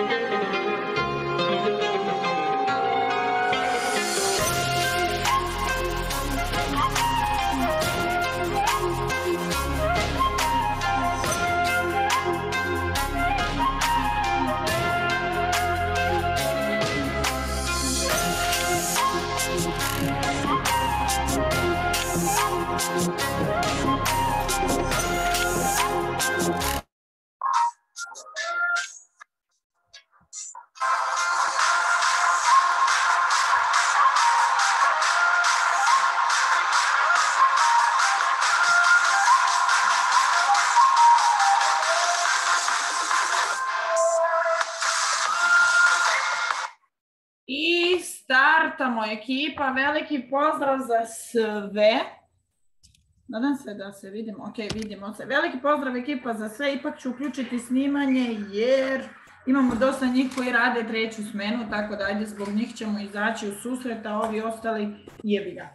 I startamo ekipa, veliki pozdrav za sve. Nadam se da se vidimo, ok, vidimo se. Veliki pozdrav ekipa za sve, ipak ću uključiti snimanje jer imamo dosta njih koji rade treću smenu, tako da ajde zbog njih ćemo izaći u susret, a ovi ostali jebi ga.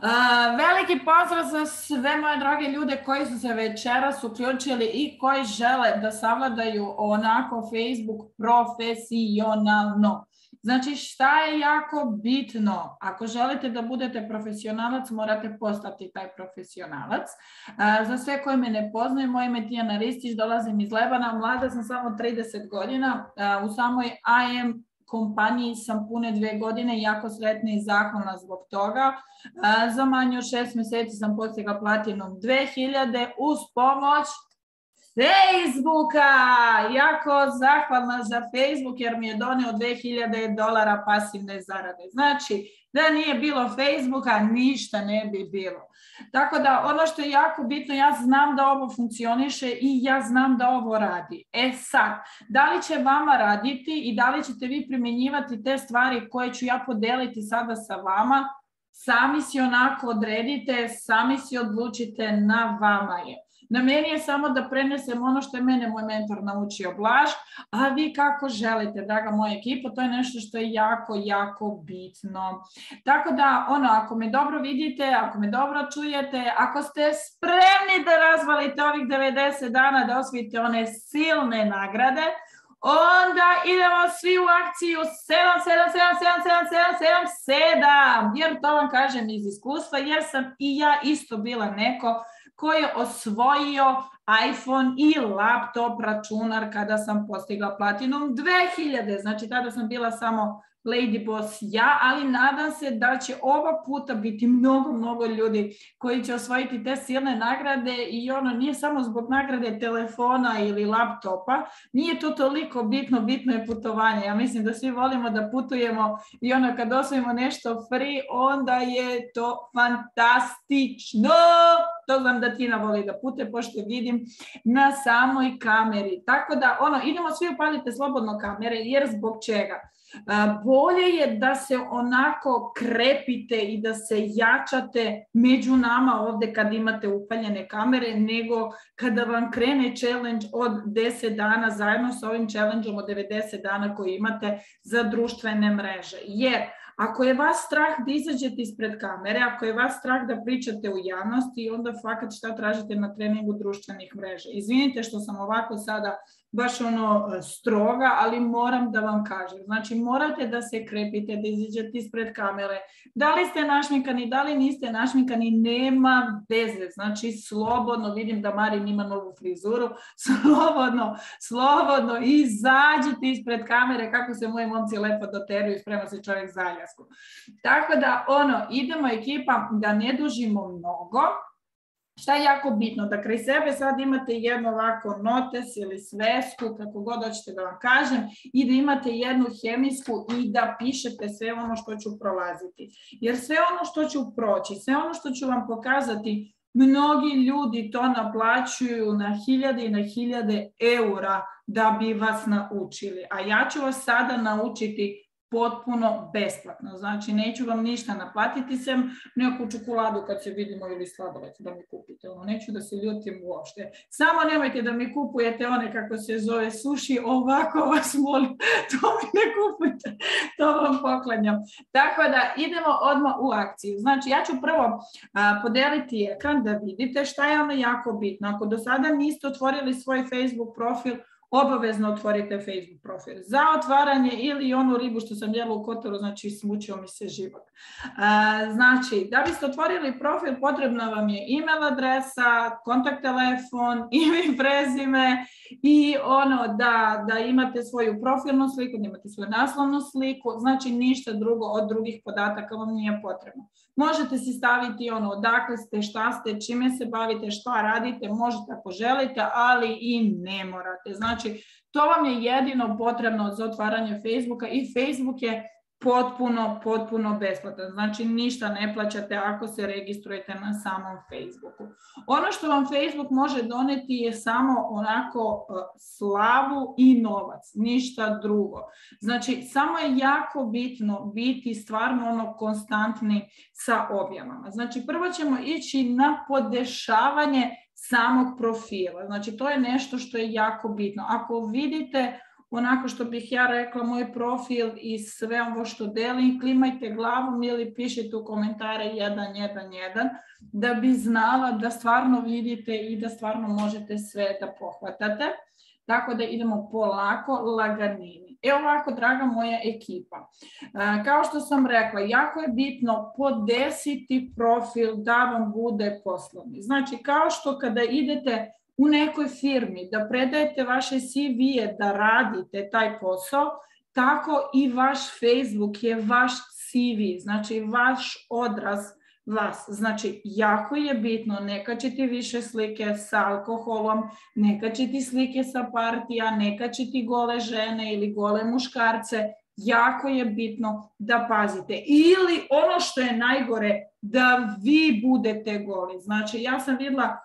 Veliki pozdrav za sve moje drage ljude koji su se večeras uključili i koji žele da savladaju onako Facebook profesionalno. Znači šta je jako bitno? Ako želite da budete profesionalac, morate postati taj profesionalac. Za sve koji me ne poznaju, moje ime je Tijana Ristić, dolazim iz Lebana, mlada sam samo 30 godina. U samoj IM kompaniji sam pune 2 godine, jako sretna i zahvalna zbog toga. Za manje od 6 mjeseci sam postigla platinum 2000 uz pomoć Facebooka. Jako zahvalna za Facebook jer mi je donio $2000 pasivne zarade. Znači, da nije bilo Facebooka, ništa ne bi bilo. Tako da ono što je jako bitno, ja znam da ovo funkcioniše i ja znam da ovo radi. E sad, da li će vama raditi i da li ćete vi primjenjivati te stvari koje ću ja podeliti sada sa vama, sami si onako odredite, sami si odlučite, na vama je. Na meni je samo da prenesem ono što je mene moj mentor naučio Blaž, a vi kako želite, draga moja ekipa, to je nešto što je jako, jako bitno. Tako da, ako me dobro vidite, ako me dobro čujete, ako ste spremni da razvalite ovih 90 dana, da osvojite one silne nagrade, onda idemo svi u akciju 7, jer to vam kažem iz iskustva, jer sam i ja isto bila neko koji je osvojio iPhone i laptop računar kada sam postigla platinum 2000. Znači tada sam bila samo Lady Boss ja, ali nadam se da će ova puta biti mnogo ljudi koji će osvojiti te silne nagrade i nije samo zbog nagrade telefona ili laptopa, nije to toliko bitno, bitno je putovanje. Ja mislim da svi volimo da putujemo i kad osvojimo nešto free, onda je to fantastično. To znam da Tina voli da putuje, pošto vidim na samoj kameri. Tako da, idemo svi upalite slobodno kamere, jer zbog čega? Bolje je da se onako krepite i da se jačate među nama ovdje kad imate upaljene kamere, nego kada vam krene challenge od 10 dana zajedno sa ovim challengeom od 90 dana koji imate za društvene mreže. Jer ako je vas strah da izađete ispred kamere, ako je vas strah da pričate u javnosti, onda fakat šta tražite na treningu društvenih mreža. Izvinite što sam ovako sada baš stroga, ali moram da vam kažem. Znači morate da se krepite, da izađete ispred kamere. Da li ste našminkani, da li niste našminkani, nema veze. Znači slobodno, vidim da Marin ima novu frizuru, slobodno izađite ispred kamere, kako se moji momci lepo doteruju i sprema se čovjek za aljasku. Tako da idemo ekipa, da ne dužimo mnogo. Šta je jako bitno? Da kraj sebe sad imate jedno ovako notes ili svesku, kako god hoćete da vam kažem, i da imate jednu hemijsku i da pišete sve ono što ću prolaziti. Jer sve ono što ću proći, sve ono što ću vam pokazati, mnogi ljudi to naplaćuju na hiljade i na hiljade eura da bi vas naučili. A ja ću vas sada naučiti potpuno besplatno. Znači, neću vam ništa naplatiti sem neku čokoladu kad se vidimo ili sladoled da mi kupite. Neću da se ljutim uopšte. Samo nemojte da mi kupujete one kako se zove sushi, ovako vas molim, to mi ne kupujte, to vam poklanjam. Tako da idemo odmah u akciju. Znači, ja ću prvo podeliti ekran da vidite šta je jako bitno. Ako do sada niste otvorili svoj Facebook profil, obavezno otvorite Facebook profil. Za otvaranje ili onu ribu što sam jela u Kotoru, znači smučio mi se život. Znači, da biste otvorili profil, potrebna vam je email adresa, kontakt telefon, ime i prezime i da imate svoju profilnu sliku, da imate svoju naslovnu sliku, znači ništa drugo od drugih podataka vam nije potrebno. Možete si staviti odakle ste, šta ste, čime se bavite, šta radite, možete ako želite, ali i ne morate. Znači, to vam je jedino potrebno za otvaranje Facebooka i Facebook je potpuno besplatan. Znači, ništa ne plaćate ako se registrujete na samom Facebooku. Ono što vam Facebook može doneti je samo onako slavu i novac, ništa drugo. Znači, samo je jako bitno biti stvarno konstantni sa objavama. Znači, prvo ćemo ići na podešavanje samog profila. Znači, to je nešto što je jako bitno. Ako vidite onako što bih ja rekla, moj profil i sve ovo što delim, klimajte glavom ili pišite u komentare 111 da bi znala da stvarno vidite i da stvarno možete sve da pohvatate. Tako da idemo polako, laganini. Evo ovako, draga moja ekipa. Kao što sam rekla, jako je bitno podesiti profil da vam bude poslovni. Znači, kao što kada idete u nekoj firmi, da predajete vaše CV-e, da radite taj posao, tako i vaš Facebook je vaš CV, znači vaš odraz vas. Znači, jako je bitno ne kačiti više slike sa alkoholom, ne kačiti slike sa partija, ne kačiti gole žene ili gole muškarce. Jako je bitno da pazite. Ili ono što je najgore, da vi budete goli. Znači, ja sam vidjela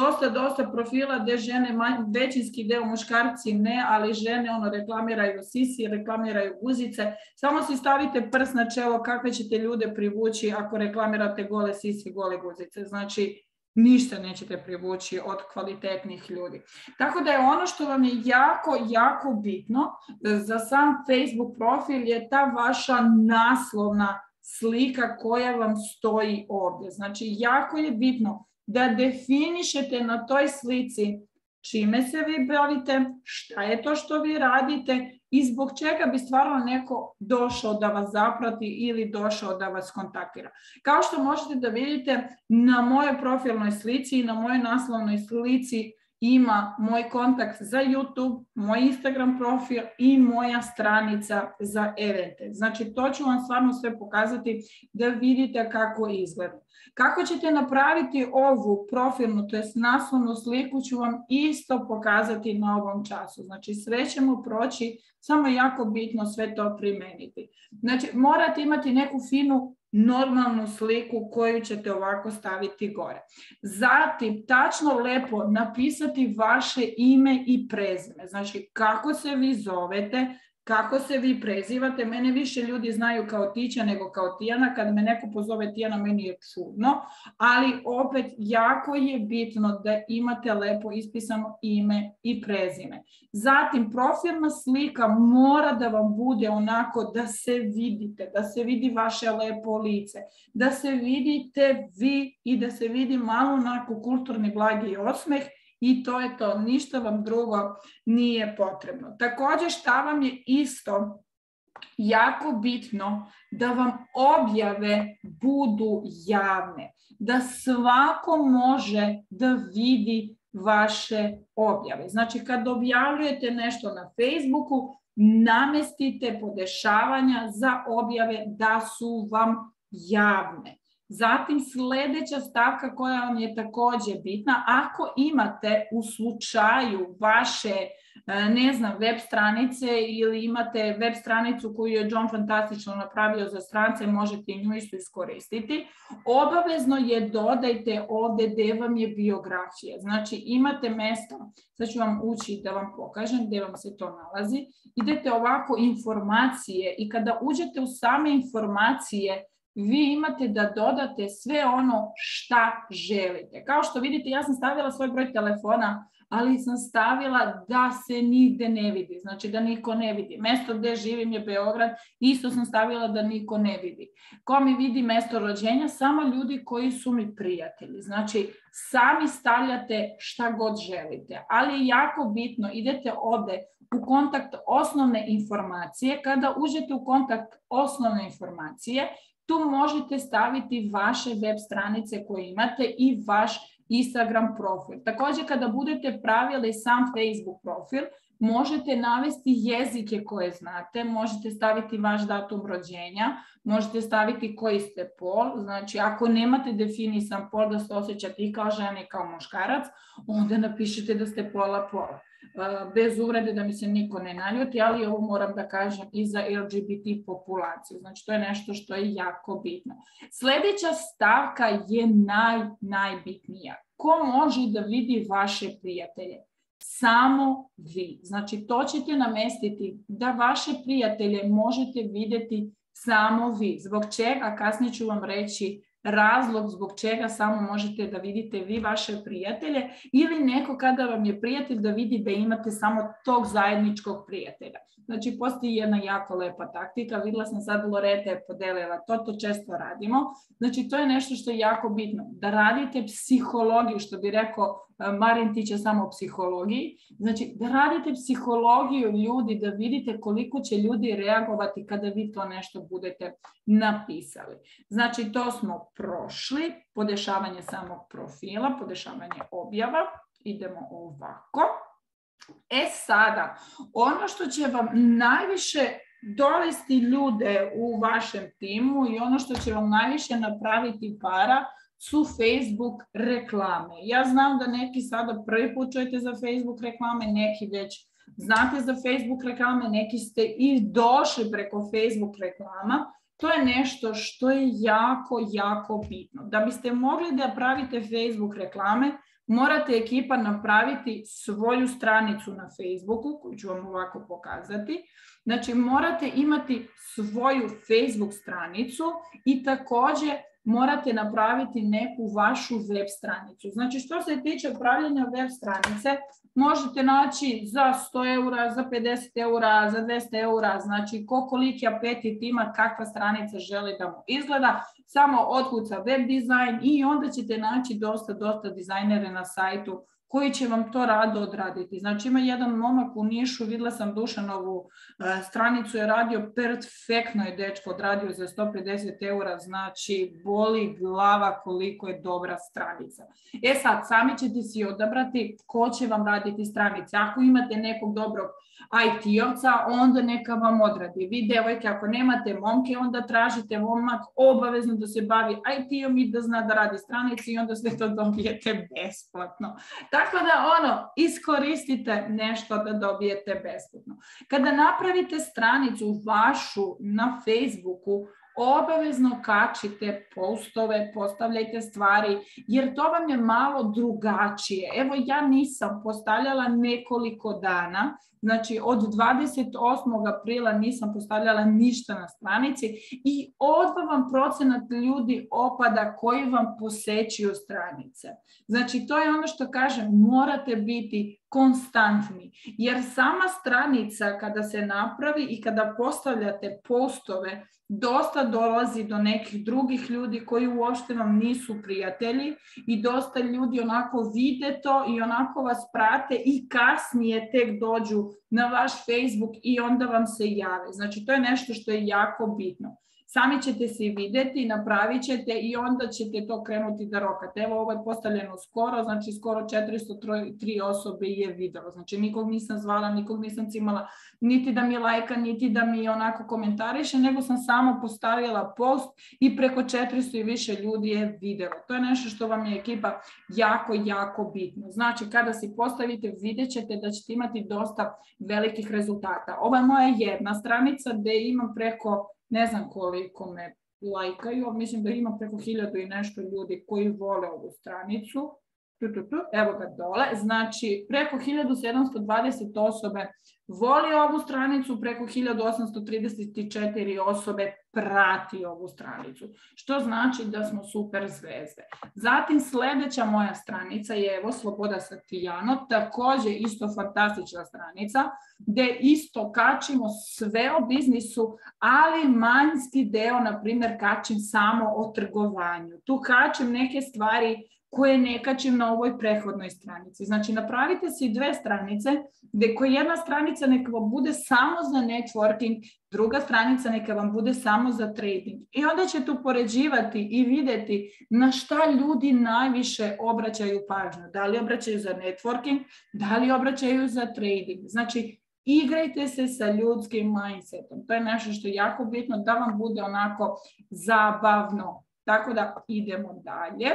dosta profila gdje žene, većinski deo muškarci ne, ali žene reklamiraju sisi, reklamiraju guzice. Samo si stavite prst na čelo kakve ćete ljude privući ako reklamirate gole sisi, gole guzice. Znači, ništa nećete privući od kvalitetnih ljudi. Tako da je ono što vam je jako bitno za sam Facebook profil je ta vaša naslovna slika koja vam stoji ovdje. Znači, jako je bitno da definišete na toj slici čime se vi bavite, šta je to što vi radite i zbog čega bi stvarno neko došao da vas zaprati ili došao da vas kontaktira. Kao što možete da vidite, na mojoj profilnoj slici i na mojoj naslovnoj slici ima moj kontakt za YouTube, moj Instagram profil i moja stranica za evente. Znači, to ću vam stvarno sve pokazati da vidite kako izgleda. Kako ćete napraviti ovu profilnu, to jest naslovnu sliku, ću vam isto pokazati na ovom času. Znači, sve ćemo proći, samo je jako bitno sve to primeniti. Znači, morate imati neku finu normalnu sliku koju ćete ovako staviti gore. Zatim, tačno lepo napisati vaše ime i prezime. Znači, kako se vi zovete, kako se vi prezivate. Mene više ljudi znaju kao Tića nego kao Tijana. Kad me neko pozove Tijana, meni je čudno. Ali opet, jako je bitno da imate lepo ispisano ime i prezime. Zatim, profilna slika mora da vam bude onako da se vidite, da se vidi vaše lepo lice, da se vidite vi i da se vidi malo onako kulturni blagi osmeh. I to je to, ništa vam drugo nije potrebno. Također, šta vam je isto jako bitno, da vam objave budu javne, da svako može da vidi vaše objave. Znači, kad objavljujete nešto na Facebooku, namestite podešavanja za objave da su vam javne. Zatim, sljedeća stavka koja vam je također bitna, ako imate u slučaju vaše, web stranice ili imate web stranicu koju je John fantastično napravio za strance, možete i nju isto iskoristiti. Obavezno je dodajte ovdje gdje vam je biografija. Znači, imate mjesto, sad ću vam ući da vam pokažem gdje vam se to nalazi. Idete ovako informacije i kada uđete u same informacije, vi imate da dodate sve ono šta želite. Kao što vidite, ja sam stavila svoj broj telefona, ali sam stavila da se nigde ne vidi, znači da niko ne vidi. Mesto gde živim je Beograd, isto sam stavila da niko ne vidi. Ko mi vidi mesto rođenja? Samo ljudi koji su mi prijatelji. Znači, sami stavljate šta god želite, ali je jako bitno, idete ovde u kontakt osnovne informacije. Kada uđete u kontakt osnovne informacije, tu možete staviti vaše web stranice koje imate i vaš Instagram profil. Također, kada budete pravili sam Facebook profil, možete navesti jezike koje znate, možete staviti vaš datum rođenja, možete staviti koji ste pol, znači ako nemate definisan pol da se osjećate i kao žena i kao muškarac, onda napišite da ste pola. Bez uvrede da mi se niko ne naljuti, ali ovo moram da kažem i za LGBT populaciju. Znači, to je nešto što je jako bitno. Sljedeća stavka je najbitnija. Ko može da vidi vaše prijatelje? Samo vi. Znači, to ćete namestiti da vaše prijatelje možete vidjeti samo vi. Zbog čega? Kasnije ću vam reći razlog zbog čega samo možete da vidite vi vaše prijatelje ili neko kada vam je prijatelj da vidi da imate samo tog zajedničkog prijatelja. Znači, postoji jedna jako lepa taktika, videla sam sad Loreta je podelila, to često radimo. Znači, to je nešto što je jako bitno, da radite psihologiju, što bi rekao Marin, ti će samo o psihologiji. Znači, da radite psihologiju ljudi, da vidite koliko će ljudi reagovati kada vi to nešto budete napisali. Znači, to smo prošli, podešavanje samog profila, podešavanje objava. Idemo ovako. Sada, ono što će vam najviše dovesti ljude u vašem timu i ono što će vam najviše napraviti para su Facebook reklame. Ja znam da neki sada prvi put čujete za Facebook reklame, neki već znate za Facebook reklame, neki ste i došli preko Facebook reklama. To je nešto što je jako bitno. Da biste mogli da pravite Facebook reklame, morate ekipa napraviti svoju stranicu na Facebooku, koju ću vam ovako pokazati. Znači, morate imati svoju Facebook stranicu i također morate napraviti neku vašu web stranicu. Znači, što se tiče pravljenja web stranice, možete naći za 100 eura, za 50 eura, za 200 eura, znači koliki apetit ima, kakva stranica želi da mu izgleda, samo otkuca web dizajn i onda ćete naći dosta dizajnere na sajtu koji će vam to rado odraditi. Znači, ima jedan momak u Nišu, videla sam Dušanovu stranicu, je radio perfektno, je dečko odradio za 150 eura, znači boli glava koliko je dobra stranica. Sad, sami ćete si odabrati ko će vam raditi stranice. Ako imate nekog dobrog IT-ovca, onda neka vam odradi. Vi, devojke, ako nemate momke, onda tražite momak obavezno da se bavi IT-om i da zna da radi stranice i onda sve to dobijete besplatno. Tako da, iskoristite nešto da dobijete besplatno. Kada napravite stranicu vašu na Facebooku, obavezno kačite postove, postavljajte stvari, jer to vam je malo drugačije. Evo, ja nisam postavljala nekoliko dana, znači od 28. aprila nisam postavljala ništa na stranici i odmah vam procenat ljudi opada koji vam posećuju stranice. Znači, to je ono što kažem, morate biti konstantni, jer sama stranica kada se napravi i kada postavljate postove, dosta dolazi do nekih drugih ljudi koji uopšte vam nisu prijatelji i dosta ljudi onako vide to i onako vas prate i kasnije tek dođu na vaš Facebook i onda vam se jave. Znači, to je nešto što je jako bitno. Sami ćete se vidjeti, napravit ćete i onda ćete to krenuti da rokate. Evo, ovo je postavljeno skoro, znači skoro 403 osobe je videlo. Znači, nikog nisam zvala, nikog nisam cimala, niti da mi lajka, niti da mi onako komentariše, nego sam samo postavila post i preko 400 i više ljudi je videlo. To je nešto što vam je ekipa jako bitno. Znači, kada si postavite, vidjet ćete da ćete imati dosta velikih rezultata. Ova je moja jedna stranica gde imam preko ne znam koliko me lajkaju, mislim da ima preko 1000 i nešto ljudi koji vole ovu stranicu. Evo ga dole, znači preko 1720 osobe voli ovu stranicu, preko 1834 osobe prati ovu stranicu, što znači da smo super zvezde. Zatim sljedeća moja stranica je evo Sloboda Satijano, također isto fantastična stranica, gdje isto kačimo sve o biznisu, ali manjski deo, na primjer, kačim samo o trgovanju. Tu kačim neke stvari koje ne kačim na ovoj prethodnoj stranici. Znači, napravite si 2 stranice, gdje koja jedna stranica neka vam bude samo za networking, druga stranica neka vam bude samo za trading. I onda ćete upoređivati i vidjeti na šta ljudi najviše obraćaju pažnju. Da li obraćaju za networking, da li obraćaju za trading. Znači, igrajte se sa ljudskim mindsetom. To je nešto što je jako bitno da vam bude onako zabavno. Tako da idemo dalje.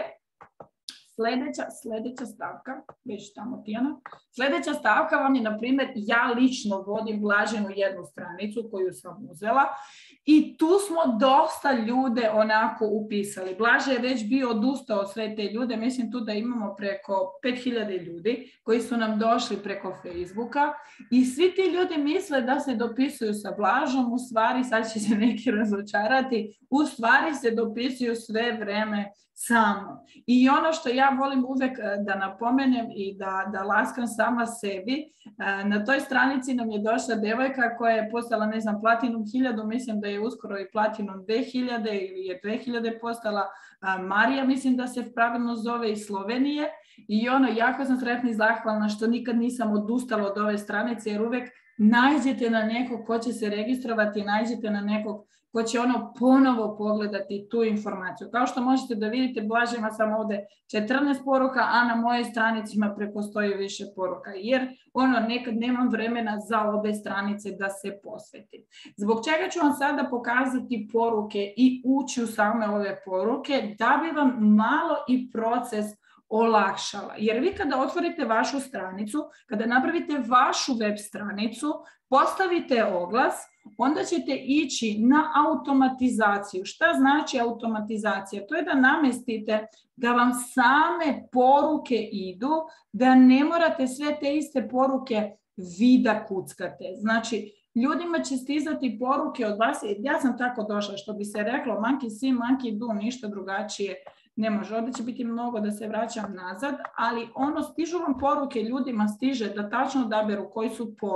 Sljedeća stavka, već tamo Tijana, sljedeća stavka vam je, na primjer, ja lično vodim Blaženu jednu stranicu koju sam uzela i tu smo dosta ljude onako upisali. Blaže je već bio odustao od sve te ljude, mislim tu da imamo preko 5000 ljudi koji su nam došli preko Facebooka i svi ti ljudi misle da se dopisuju sa Blažom, u stvari, sad će se neki razočarati, u stvari se dopisuju sve vreme samo. I ono što ja volim uvek da napomenem i da laskam sama sebi, na toj stranici nam je došla devojka koja je postala, ne znam, Platinum 1000, mislim da je uskoro i Platinum 2000 ili je 2000 postala Marija, mislim da se pravilno zove, iz Slovenije. I jako sam sretna i zahvalna što nikad nisam odustala od ove stranice, jer uvek naiđete na nekog ko će se registrovati, naiđete na nekog ko će ponovo pogledati tu informaciju. Kao što možete da vidite, Blaža ima samo ovdje 14 poruka, a na mojoj stranici ima preko 100 i više poruka, jer nekad nemam vremena za obe stranice da se posvetim. Zbog čega ću vam sada pokazati poruke i ući u same ove poruke, da bi vam malo i proces olakšala. Jer vi kada otvorite vašu stranicu, kada napravite vašu web stranicu, postavite oglas, onda ćete ići na automatizaciju. Šta znači automatizacija? To je da namestite da vam same poruke idu, da ne morate sve te iste poruke vi da kuckate. Znači, ljudima će stizati poruke od vas. Ja sam tako došla, što bi se reklo, monkey see, monkey do, ništa drugačije ne može. Ovdje će biti mnogo da se vraćam nazad, ali stižu vam poruke, ljudima stiže da tačno odaberu koji su pol,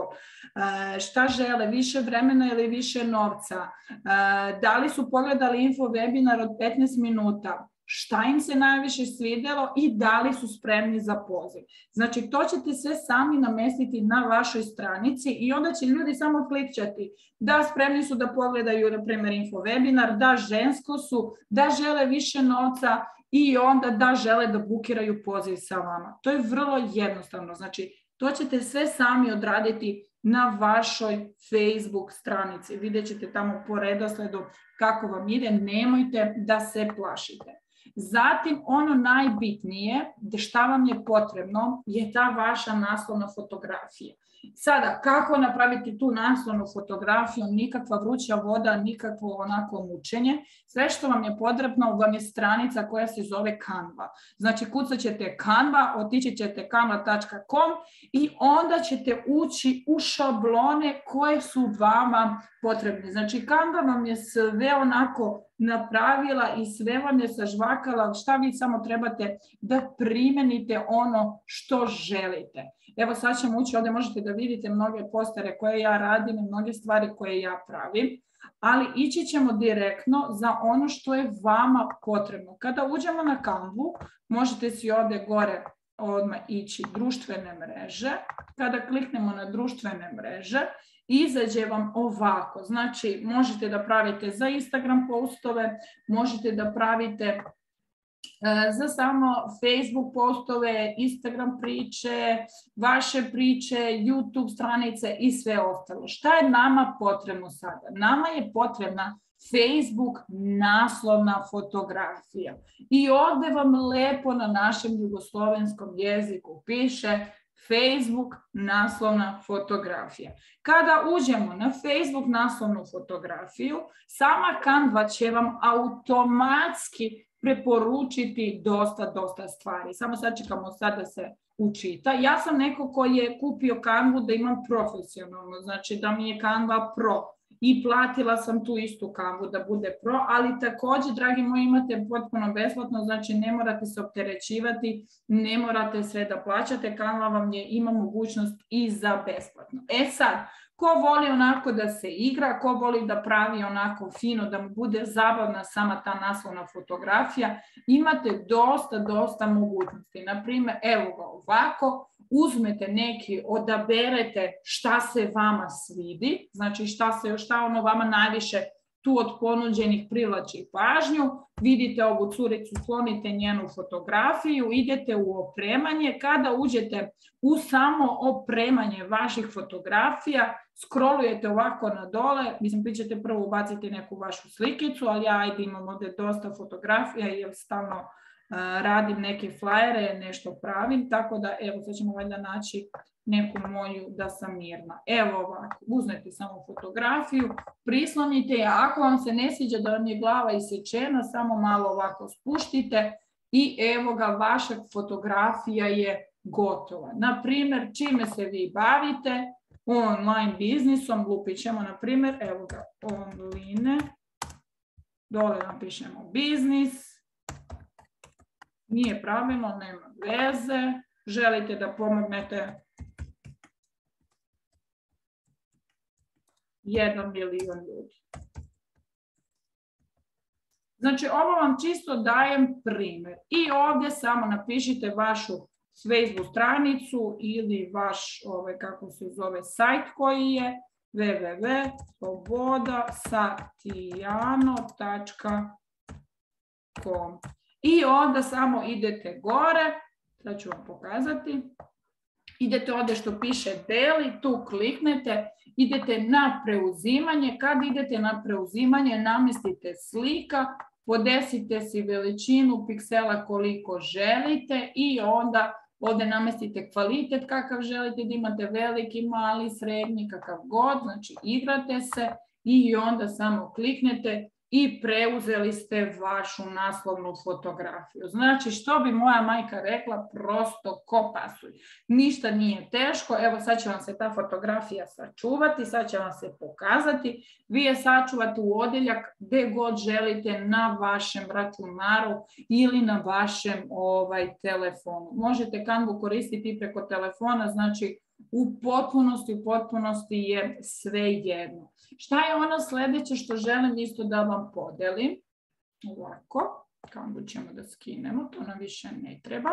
šta žele, više vremena ili više novca, da li su pogledali info webinar od 15 minuta, šta im se najviše svidjelo i da li su spremni za poziv. Znači, to ćete sve sami namestiti na vašoj stranici i onda će ljudi samo klikćati da spremni su da pogledaju, na primjer, info webinar, da žensko su, da žele više novca i onda da žele da bukiraju poziv sa vama. To je vrlo jednostavno. Znači, to ćete sve sami odraditi na vašoj Facebook stranici. Vidjet ćete tamo po redosledu kako vam ide, nemojte da se plašite. Zatim, najbitnije, šta vam je potrebno, je ta vaša naslovna fotografija. Sada, kako napraviti tu naslovnu fotografiju, nikakva vruća voda, nikakvo onako mučenje. Sve što vam je potrebno vam je stranica koja se zove Canva. Znači, kucat ćete Canva, otići ćete canva.com i onda ćete ući u šablone koje su vama potrebne. Znači, Canva vam je sve onako napravila i sve vam je sažvakala, šta vi samo trebate da primenite ono što želite. Evo sad ćemo ući, ovdje možete da vidite mnoge postere koje ja radim i mnoge stvari koje ja pravim, ali ići ćemo direktno za ono što je vama potrebno. Kada uđemo na Canvu, možete si ovdje gore odmah ići društvene mreže. Kada kliknemo na društvene mreže, izađe vam ovako. Znači, možete da pravite za Instagram postove, možete da pravite za samo Facebook postove, Instagram priče, vaše priče, YouTube stranice i sve ostalo. Šta je nama potrebno sada? Nama je potrebna Facebook naslovna fotografija. I ovdje vam lepo na našem jugoslovenskom jeziku piše Facebook naslovna fotografija. Kada uđemo na Facebook naslovnu fotografiju, sama Canva će vam automatski preporučiti dosta stvari. Samo sad čekamo sad da se učita. Ja sam neko koji je kupio Canvu da imam profesionalno, znači da mi je Canva Pro. I platila sam tu istu Canvu da bude Pro, ali također, dragi moji, imate potpuno besplatno, znači ne morate se opterećivati, ne morate sve da plaćate, Canva vam ima mogućnost i za besplatno. E sad, ko voli onako da se igra, ko voli da pravi onako fino, da mu bude zabavna sama ta naslovna fotografija, imate dosta mogućnosti. Naprimjer, evo ga ovako, uzmete neki, odaberete šta se vama svidi, znači šta ono vama najviše tu od ponuđenih privlači pažnju, vidite ovu curicu, sklonite njenu fotografiju, idete u opremanje, kada uđete u samo opremanje vaših fotografija, scrollujete ovako na dole, mislim, vi ćete prvo ubaciti neku vašu slikicu, ali ja imam ovdje dosta fotografija jer stalno radim neke flajere, nešto pravim, tako da evo sad ćemo valjda naći neku moju da sam mirna. Evo ovako, uzmete samo fotografiju, prislonite je, ako vam se ne sviđa da vam je glava isječena, samo malo ovako spuštite i evo ga, vaša fotografija je gotova. Naprimjer, čime se vi bavite? Online biznisom, lupit ćemo, naprimjer, evo ga, online, dole napišemo biznis, nije pravilno, nema veze, želite da pomognete 1 milion ljudi. Znači, ovo vam čisto dajem primjer. I ovdje samo napišite vašu Facebook stranicu ili vaš, kako se zove, sajt koji je www.slobodasatijano.com. I onda samo idete gore, sad ću vam pokazati, idete ovdje što piše deli, tu kliknete, idete na preuzimanje, kad idete na preuzimanje namjestite slika, podesite si veličinu piksela koliko želite i onda ovdje namjestite kvalitet kakav želite, da imate veliki, mali, srednji, kakav god, znači igrate se i onda samo kliknete i preuzeli ste vašu naslovnu fotografiju. Znači, što bi moja majka rekla, prosto ko pasuj. Ništa nije teško, evo sad će vam se ta fotografija sačuvati, sad će vam se pokazati. Vi je sačuvate u odjeljak gdje god želite na vašem računaru ili na vašem telefonu. Možete Canvu koristiti preko telefona, znači u potpunosti je sve jedno. Šta je ono sljedeće što želim isto da vam podelim? Ovako, Canvu ćemo da skinemo, to nam više ne treba.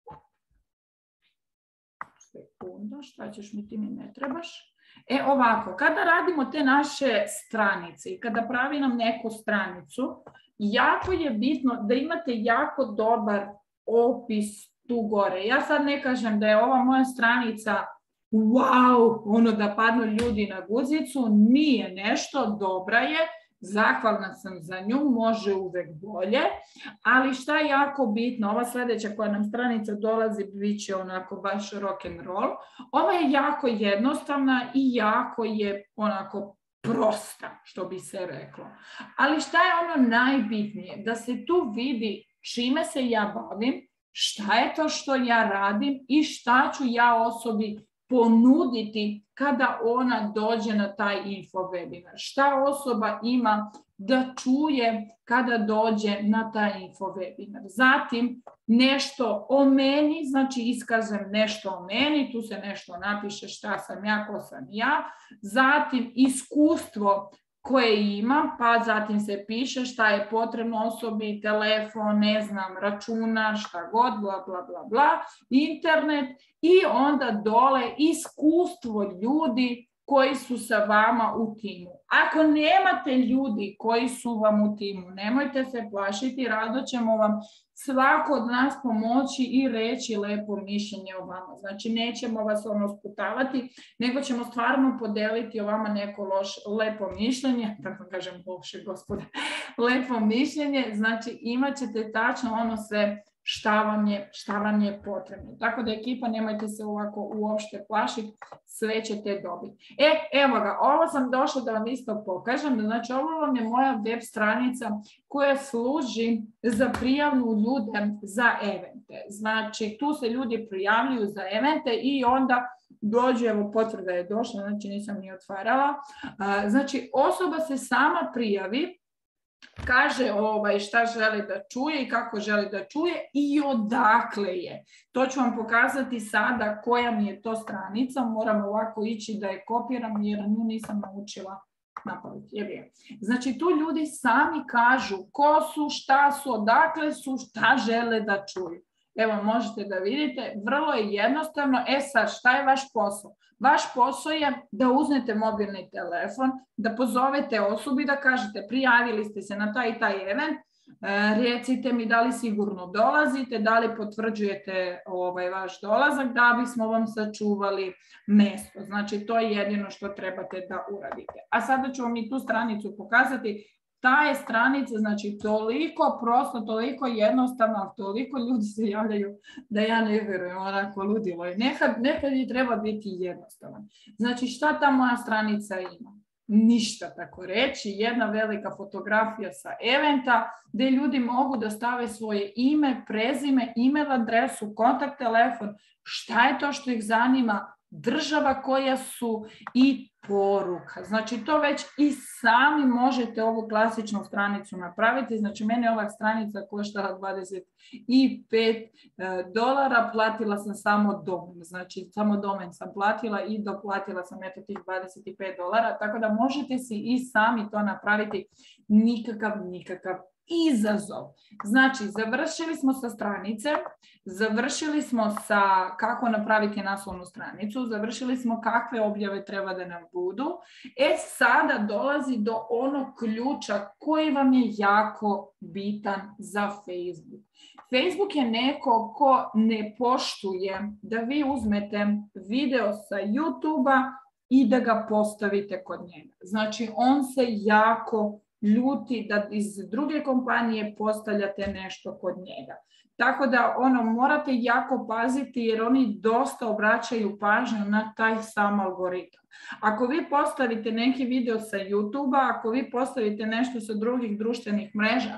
Sekunda, šta ćeš mi, ti mi ne trebaš. Ovako, kada radimo te naše stranice i kada pravi nam neku stranicu, jako je bitno da imate jako dobar opis tu gore. Ja sad ne kažem da je ova moja stranica wow, ono da padnu ljudi na guzicu, nije nešto, dobra je, zahvalna sam za nju, može uvek bolje, ali šta je jako bitno, ova sljedeća koja nam stranica dolazi, bit će onako baš rock and roll, ova je jako jednostavna i jako je onako prosta, što bi se reklo. Ali šta je ono najbitnije? Da se tu vidi čime se ja bavim, šta je to što ja radim i šta ću ja osobi ponuditi kada ona dođe na taj info webinar. Šta osoba ima da čuje kada dođe na taj info webinar. Zatim nešto o meni, znači iskažem nešto o meni, tu se nešto napiše šta sam ja, ko sam ja. Zatim iskustvo koje imam, pa zatim se piše šta je potrebno osobi, telefon, ne znam, računar, šta god, bla, bla, bla, bla, internet i onda dole iskustvo ljudi koji su sa vama u timu. Ako nemate ljudi koji su vam u timu, nemojte se plašiti, rado ćemo vam svako od nas pomoći i reći lepo mišljenje o vama. Znači, nećemo vas sputavati, nego ćemo stvarno podeliti o vama neko lepo mišljenje, tako kažem loše, gospode, lepo mišljenje, znači imat ćete tačno ono sve šta vam je potrebno. Tako da ekipa, nemojte se ovako uopšte plašiti, sve ćete dobiti. Evo ga, ovo sam došla da vam isto pokažem. Znači, ovo vam je moja web stranica koja služi za prijavu ljude za evente. Znači, tu se ljudi prijavljuju za evente i onda dođe, evo potvrda je došla, znači nisam ni otvarala. Znači, osoba se sama prijavi, kaže šta želi da čuje i kako želi da čuje i odakle je. To ću vam pokazati sada koja mi je to stranica. Moram ovako ići da je kopiram jer nju nisam naučila napraviti. Znači tu ljudi sami kažu ko su, šta su, odakle su, šta žele da čuju. Evo možete da vidite, vrlo je jednostavno. Sad šta je vaš posao? Vaš posao je da uzmete mobilni telefon, da pozovete osobu i da kažete prijavili ste se na taj i taj event, recite mi da li sigurno dolazite, da li potvrđujete vaš dolazak da bismo vam sačuvali mesto. Znači to je jedino što trebate da uradite. A sada ću vam i tu stranicu pokazati. Ta je stranica, znači, toliko prosto, toliko jednostavno, toliko ljudi se javljaju da ja ne vjerujem, onako ludilo je. Nekad je treba biti jednostavan. Znači, šta ta moja stranica ima? Ništa, tako reći, jedna velika fotografija sa eventa gdje ljudi mogu da stave svoje ime, prezime, e-mail adresu, kontakt telefon, šta je to što ih zanima, država koja su i poruka. Znači to već i sami možete ovu klasičnu stranicu napraviti. Znači mene ova stranica koštala $25, platila sam samo domen. Znači samo domen sam platila i doplatila sam eto tih $25. Tako da možete si i sami to napraviti, nikakav izazov. Znači, završili smo sa stranice, završili smo sa kako napraviti naslovnu stranicu, završili smo kakve objave treba da nam budu. Sada dolazi do onog ključa koji vam je jako bitan za Facebook. Facebook je neko ko ne poštuje da vi uzmete video sa YouTube-a i da ga postavite kod njega. Znači, on se jako ljuti da iz druge kompanije postavljate nešto kod njega. Tako da morate jako paziti jer oni dosta obraćaju pažnju na taj sam algoritam. Ako vi postavite neki video sa YouTube-a, ako vi postavite nešto sa drugih društvenih mreža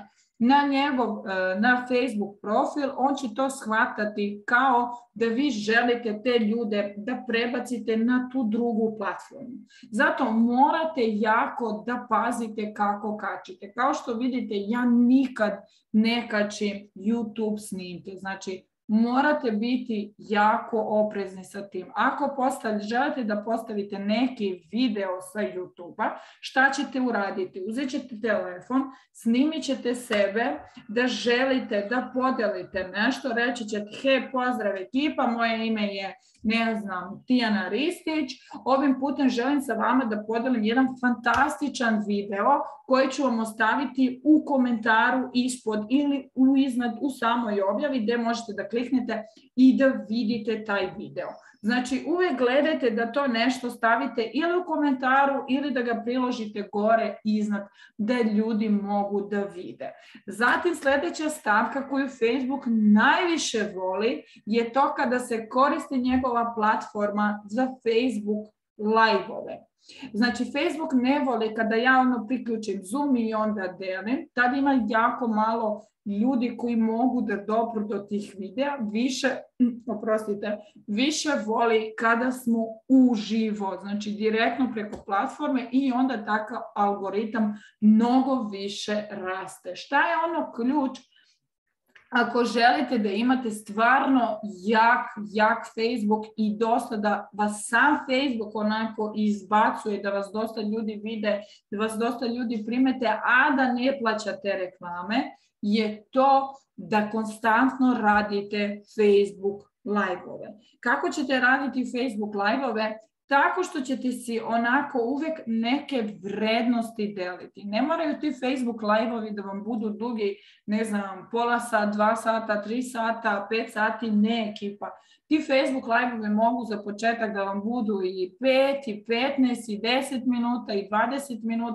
na Facebook profil, on će to shvatati kao da vi želite te ljude da prebacite na tu drugu platformu. Zato morate jako da pazite kako kačite. Kao što vidite, ja nikad ne kačim YouTube snimke. Znači, morate biti jako oprezni sa tim. Ako želite da postavite neki video sa YouTube-a, šta ćete uraditi? Uzet ćete telefon, snimit ćete sebe da želite da podelite nešto, reći ćete hej, pozdrav ekipa, moje ime je, ne znam, Tijana Ristić, ovim putem želim sa vama da podelim jedan fantastičan video koji ću vam ostaviti u komentaru ispod ili u samoj objavi gdje možete da kliknete i da vidite taj video. Znači uvijek gledajte da to nešto stavite ili u komentaru ili da ga priložite gore iznad da ljudi mogu da vide. Zatim sljedeća stavka koju Facebook najviše voli je to kada se koristi njegova platforma za Facebook live-ove. Znači, Facebook ne voli kada ja priključim Zoom i onda delim, tad ima jako malo ljudi koji mogu da dopru do tih videa, više voli kada smo uživo, znači direktno preko platforme i onda takav algoritam mnogo više raste. Šta je ključ? Ako želite da imate stvarno jak Facebook i dosta da vas sam Facebook onako izbacuje, da vas dosta ljudi vide, da vas dosta ljudi primete, a da ne plaćate reklame, je to da konstantno radite Facebook live-ove. Kako ćete raditi Facebook live-ove? Tako što ćete si onako uvijek neke vrednosti deliti. Ne moraju ti Facebook live-ovi da vam budu dugi, ne znam, pola sata, 2 sata, 3 sata, 5 sati, ne ekipa. Ti Facebook live-ovi mogu za početak da vam budu i 5, i 15, i 10 minuta, i 20 minuta.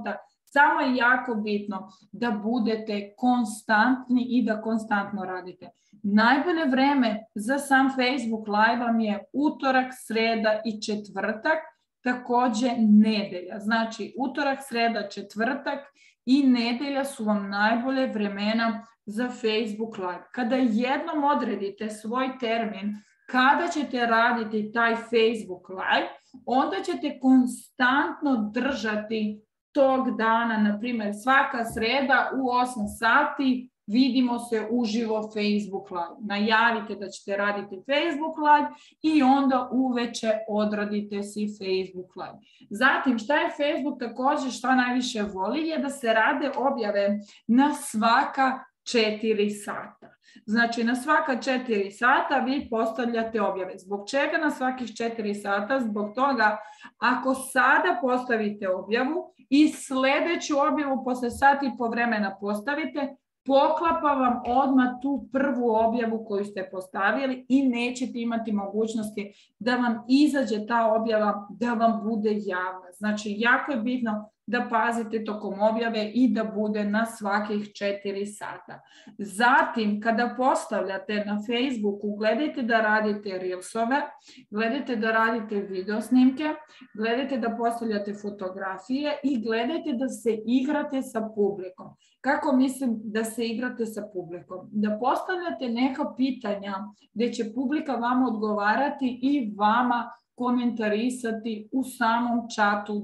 Samo je jako bitno da budete konstantni i da konstantno radite. Najbolje vreme za sam Facebook Live vam je utorak, sreda i četvrtak, također nedelja. Znači utorak, sreda, četvrtak i nedelja su vam najbolje vremena za Facebook Live. Kada jednom odredite svoj termin kada ćete raditi taj Facebook Live, onda ćete konstantno držati tog dana, na primjer svaka sreda u 8 sati vidimo se uživo Facebook Live. Najavite da ćete raditi Facebook Live i onda uveče odradite si Facebook Live. Zatim, šta je Facebook također, šta najviše voli, je da se rade objave na svaka 4 sata. Znači, na svaka 4 sata vi postavljate objave. Zbog čega na svakih 4 sata? Zbog toga, ako sada postavite objavu i sljedeću objavu posle sat i po vremena postavite, poklapa vam odmah tu prvu objavu koju ste postavili i nećete imati mogućnosti da vam izađe ta objava, da vam bude javna. Znači, jako je bitno da pazite tokom objave i da bude na svakih 4 sata. Zatim, kada postavljate na Facebooku, gledajte da radite reelsove, gledajte da radite video snimke, gledajte da postavljate fotografije i gledajte da se igrate sa publikom. Kako mislim da se igrate sa publikom? Da postavljate neka pitanja gdje će publika vama odgovarati i vama komentarisati u samom čatu,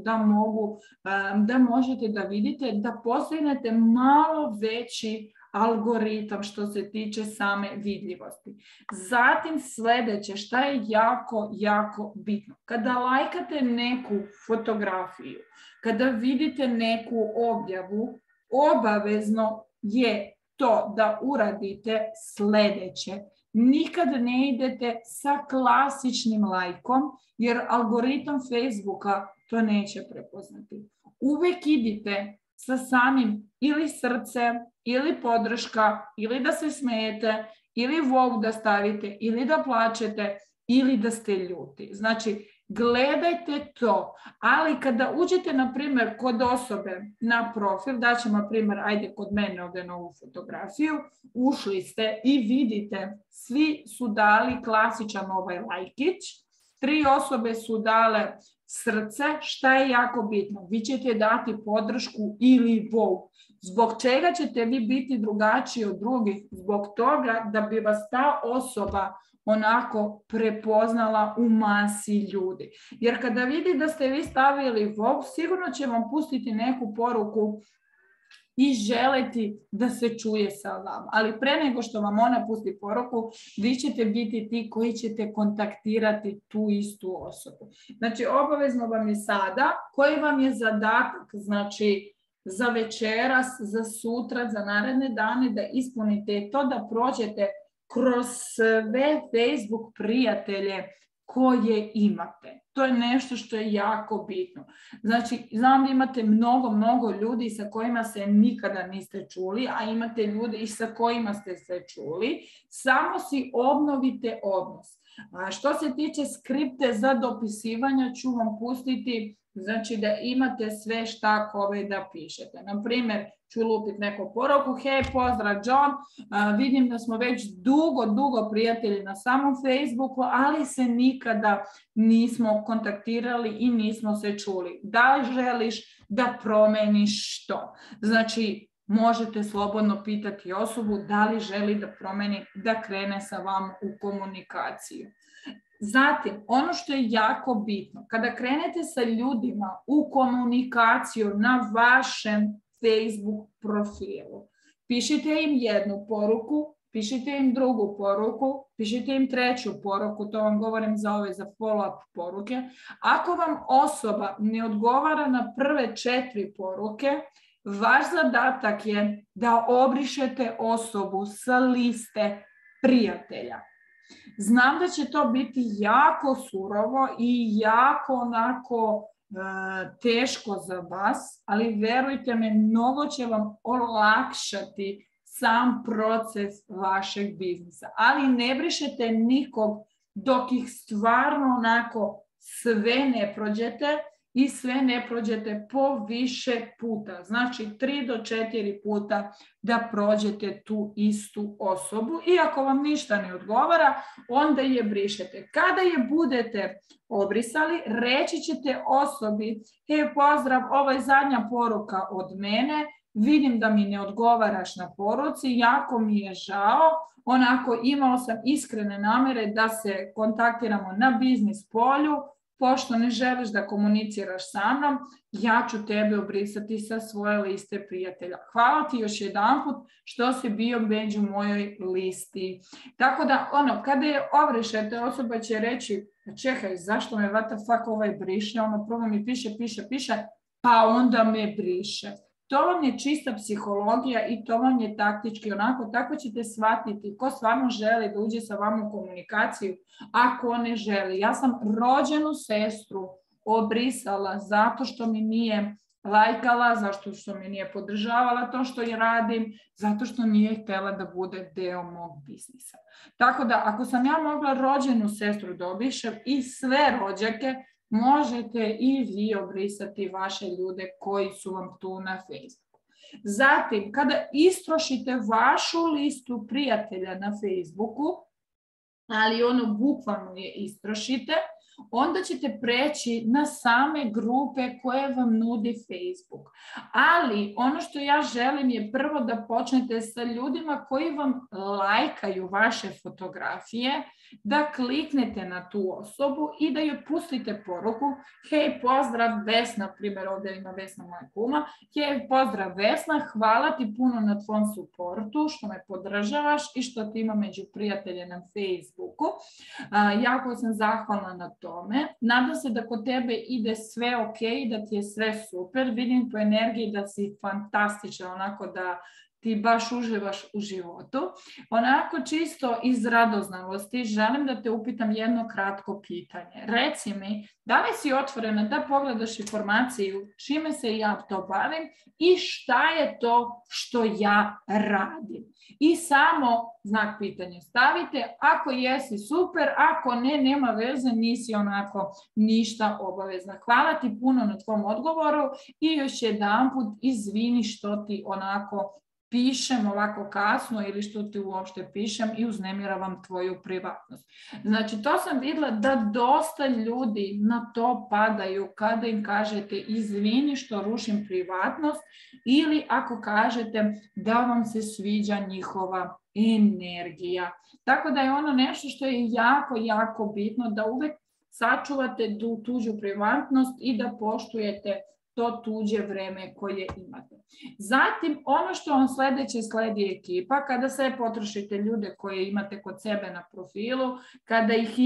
da možete da vidite, da postignete malo veći algoritam što se tiče same vidljivosti. Zatim sljedeće, šta je jako, jako bitno. Kada lajkate neku fotografiju, kada vidite neku objavu, obavezno je to da uradite sljedeće. Nikad ne idete sa klasičnim lajkom, jer algoritam Facebooka to neće prepoznati. Uvijek idite sa samim ili srce, ili podrška, ili da se smijete, ili wow da stavite, ili da plačete, ili da ste ljuti. Znači, gledajte to, ali kada uđete, na primjer, kod osobe na profil, daćemo, na primjer, ajde kod mene ovdje na ovu fotografiju, ušli ste i vidite, svi su dali klasičan ovaj lajkić, 3 osobe su dale srce, šta je jako bitno? Vi ćete dati podršku ili wow. Zbog čega ćete vi biti drugačiji od drugih? Zbog toga da bi vas ta osoba onako prepoznala u masi ljudi. Jer kada vidi da ste vi stavili wow, sigurno će vam pustiti neku poruku i želiti da se čuje sa vama. Ali pre nego što vam ona pusti poruku, vi ćete biti ti koji ćete kontaktirati tu istu osobu. Znači, obavezno vam je sada, koji vam je zadatak, znači, za večeras, za sutra, za naredne dane, da ispunite to, da prođete kroz sve Facebook prijatelje koje imate. To je nešto što je jako bitno. Znači, znam da imate mnogo ljudi sa kojima se nikada niste čuli, a imate ljude i sa kojima ste se čuli. Samo si obnovite odnos. A što se tiče skripte za dopisivanja, ću vam pustiti, znači da imate sve šta kome da pišete. Naprimjer, ću lupiti neku poruku, hej, pozdrav John, vidim da smo već dugo prijatelji na samom Facebooku, ali se nikada nismo kontaktirali i nismo se čuli. Da li želiš da promeniš što? Znači, možete slobodno pitati osobu da li želi da promeni, da krene sa vama u komunikaciju. Zatim, ono što je jako bitno, kada krenete sa ljudima u komunikaciju na vašem Facebook profilu, pišite im jednu poruku, pišite im drugu poruku, pišite im treću poruku, to vam govorim za ove za follow-up poruke. Ako vam osoba ne odgovara na prve 4 poruke, vaš zadatak je da obrišete osobu sa liste prijatelja. Znam da će to biti jako surovo i jako onako teško za vas, ali verujte me, mnogo će vam olakšati sam proces vašeg biznisa. Ali ne brišete nikog dok ih stvarno onako sve ne prođete, i sve ne prođete po više puta. Znači 3 do 4 puta da prođete tu istu osobu. I ako vam ništa ne odgovara, onda je brišete. Kada je budete obrisali, reći ćete osobi: hej, pozdrav, ovo je zadnja poruka od mene, vidim da mi ne odgovaraš na poruci, jako mi je žao, onako imao sam iskrene namjere da se kontaktiramo na biznis polju, pošto ne želiš da komuniciraš sa mnom, ja ću tebe obrisati sa svoje liste prijatelja. Hvala ti još jedanput što si bio među mojoj listi. Tako da, kada je obrišete, osoba će reći: čekaj, zašto me what the fuck ovaj briše? Prvo mi piše, pa onda me briše. To vam je čista psihologija i to vam je taktički tako ćete shvatiti ko stvarno želi da uđe sa vama u komunikaciju, a ko ne želi. Ja sam rođenu sestru obrisala zato što mi nije lajkala, zato što mi nije podržavala to što je radim, zato što nije htjela da bude deo mog biznisa. Tako da, ako sam ja mogla rođenu sestru da obrišem i sve rođake, možete i vi obrisati vaše ljude koji su vam tu na Facebooku. Zatim, kada istrošite vašu listu prijatelja na Facebooku, ali bukvalno je istrošite, onda ćete preći na same grupe koje vam nudi Facebook. Ali ono što ja želim je prvo da počnete sa ljudima koji vam lajkaju vaše fotografije, da kliknete na tu osobu i da joj pustite poruku: hej, pozdrav Vesna, primjer ovdje ima Vesna moja kuma, hej, pozdrav Vesna, hvala ti puno na tvom suportu, što me podržavaš i što ti ima među prijatelje na Facebooku. Jako sam zahvalna na tome. Nadam se da kod tebe ide sve ok, da ti je sve super. Vidim po energiji da si fantastična, onako da ti baš uživaš u životu. Onako čisto iz radoznalosti želim da te upitam jedno kratko pitanje. Reci mi, da li si otvorena da pogledaš informaciju čime se ja to bavim i šta je to što ja radim? I samo znak pitanja stavite, ako jesi super, ako ne, nema veze, nisi onako ništa obavezna. Hvala ti puno na tvom odgovoru i još jedanput izvini što ti onako pišem ovako kasno ili što ti uopšte pišem i uznemiravam tvoju privatnost. Znači, to sam vidjela da dosta ljudi na to padaju kada im kažete izvini što rušim privatnost ili ako kažete da vam se sviđa njihova energija. Tako da je ono nešto što je jako, jako bitno, da uvek sačuvate tu tuđu privatnost i da poštujete to tuđe vreme koje imate. Zatim, ono što vam sljedeće sledi ekipa, kada sve potrošite ljude koje imate kod sebe na profilu, kada ih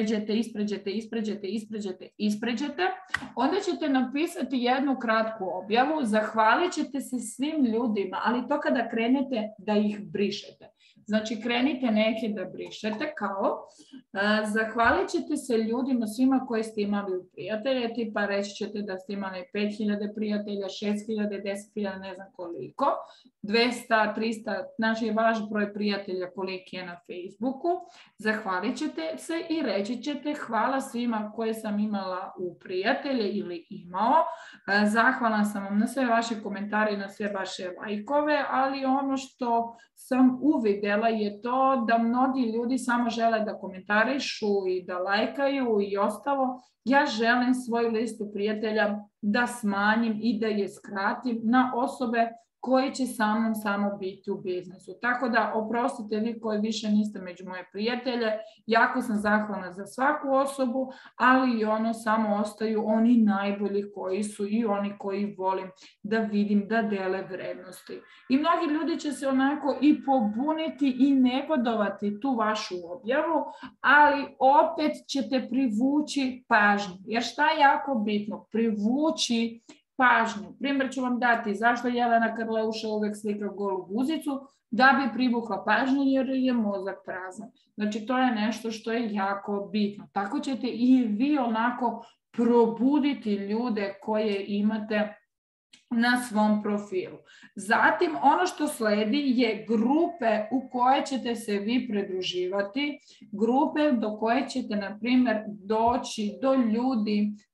ispređete, onda ćete napisati jednu kratku objavu, zahvalit ćete se svim ljudima, ali to kada krenete da ih brišete. Znači, krenite neke da brišete, kao zahvalit ćete se ljudima svima koje ste imali u prijatelje, tipa reći ćete da ste imali 5000 prijatelja, 6000, 10.000, ne znam koliko, 200, 300, znači vaš broj prijatelja koliki je na Facebooku. Zahvalit ćete se i reći ćete hvala svima koje sam imala u prijatelje ili imao. Zahvalan sam vam na sve vaše komentare i na sve vaše lajkove, ali ono što sam uvidjela je to da mnogi ljudi samo žele da komentarišu i da lajkaju i ostalo. Ja želim svoju listu prijatelja da smanjim i da je skratim na osobe koji će sa mnom samo biti u biznisu. Tako da oprostite vi koji više niste među moje prijatelje, jako sam zahvalna za svaku osobu, ali i ono samo ostaju oni najbolji koji su i oni koji volim da vidim da dele vrednosti. I mnogi ljudi će se onako i pobuniti i negodovati tu vašu objavu, ali opet ćete privući pažnju. Jer šta je jako bitno? Privući pažnju. Primjer ću vam dati zašto Jelena Karleuša uvek slika golu guzicu, da bi privukla pažnju jer je mozak prazan. Znači to je nešto što je jako bitno. Tako ćete i vi onako probuditi ljude koje imate na svom profilu. Zatim ono što sledi je grupe u koje ćete se vi pridruživati, grupe do koje ćete na primjer doći do ljudi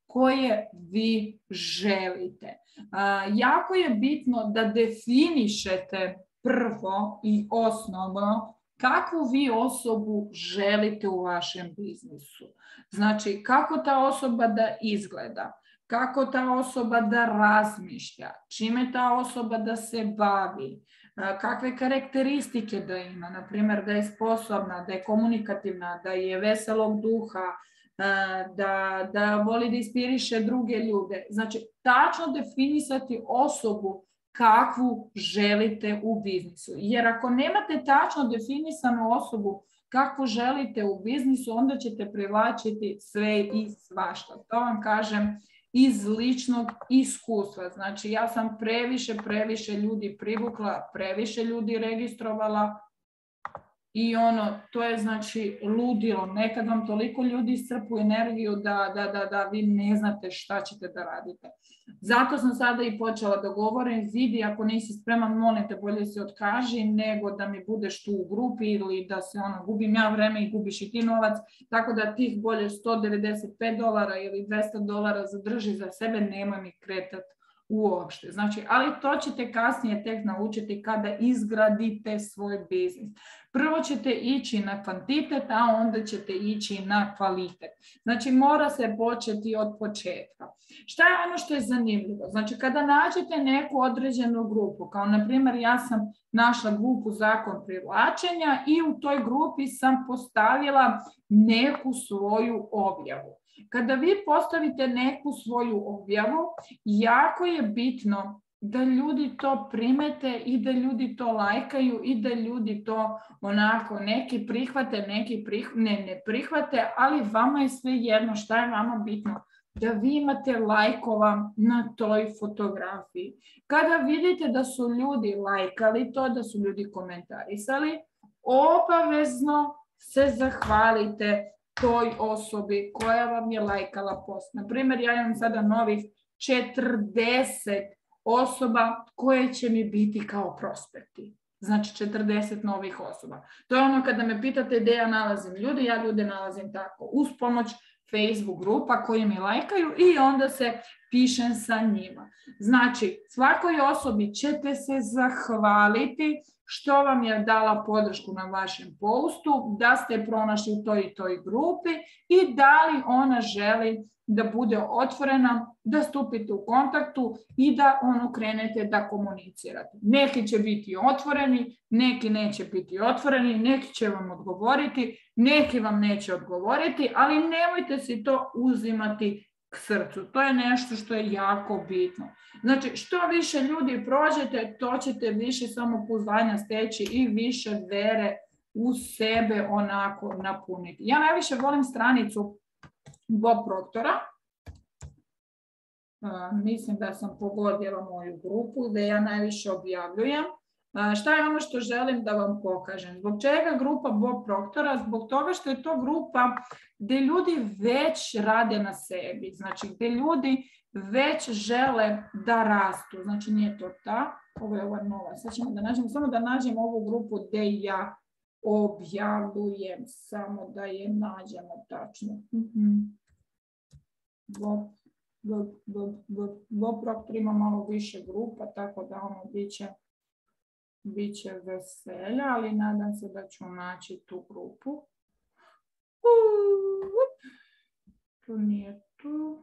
koje vi želite. Jako je bitno da definišete prvo i osnovno kakvu vi osobu želite u vašem biznisu. Znači, kako ta osoba da izgleda, kako ta osoba da razmišlja, čime ta osoba da se bavi, kakve karakteristike da ima, na primjer da je sposobna, da je komunikativna, da je veselog duha, da voli da inspiriše druge ljude. Znači, tačno definisati osobu kakvu želite u biznisu. Jer ako nemate tačno definisanu osobu kakvu želite u biznisu, onda ćete privlačiti sve i svašta. To vam kažem iz ličnog iskustva. Znači, ja sam previše ljudi privukla, previše ljudi registrovala i to je znači ludilo. Nekad vam toliko ljudi iscrpu energiju da vi ne znate šta ćete da radite. Zato sam sada i počela da govorim, vidi ako nisi spreman, molim te, bolje se otkaži nego da mi budeš tu u grupi ili da se gubim ja vreme i gubiš i ti novac, tako da tih bolje $195 ili $200 zadrži za sebe, nemoj mi kretati uopšte. Znači, ali to ćete kasnije tek naučiti kada izgradite svoj biznis. Prvo ćete ići na kvantitet, a onda ćete ići na kvalitet. Znači, mora se početi od početka. Šta je ono što je zanimljivo? Znači, kada nađete neku određenu grupu, kao na primjer ja sam našla grupu Zakon privlačenja i u toj grupi sam postavila neku svoju objavu. Kada vi postavite neku svoju objavu, jako je bitno da ljudi to primete i da ljudi to lajkaju i da ljudi to neki prihvate, neki ne prihvate, ali vama je sve jedno. Šta je vama bitno? Da vi imate lajkova na toj fotografiji. Kada vidite da su ljudi lajkali to, da su ljudi komentarisali, obavezno se zahvalite toj osobi koja vam je lajkala post. Na primjer, ja imam sada novih 40 osoba koje će mi biti kao prospekti. Znači 40 novih osoba. To je kada me pitate gdje ja nalazim ljude, ja ljude nalazim tako uz pomoć Facebook grupa koji mi lajkaju i onda se pišem sa njima. Znači, svakoj osobi ćete se zahvaliti što vam je dala podršku na vašem postu, da ste pronašli u toj i toj grupi i da li ona želi da bude otvorena, da stupite u kontaktu i da krenete da komunicirate. Neki će biti otvoreni, neki neće biti otvoreni, neki će vam odgovoriti, neki vam neće odgovoriti, ali nemojte si to uzimati k srcu. To je nešto što je jako bitno. Znači, što više ljudi prođete, to ćete više samopouzdanja steći i više vere u sebe napuniti. Ja najviše volim stranicu Bob Proctora. Mislim da sam pogodila moju grupu gdje ja najviše objavljujem. Šta je ono što želim da vam pokažem? Zbog čega grupa Bob Proctora? Zbog toga što je to grupa gdje ljudi već rade na sebi. Znači gdje ljudi već žele da rastu. Znači nije to ta, ovo je ova nova. Sad ćemo da nađemo, samo da nađem ovu grupu gdje ja objavljujem. Samo da je nađemo tačno. Bob Proctor ima malo više grupa, tako da bit će veselja, ali nadam se da ću naći tu grupu. Tu nije tu.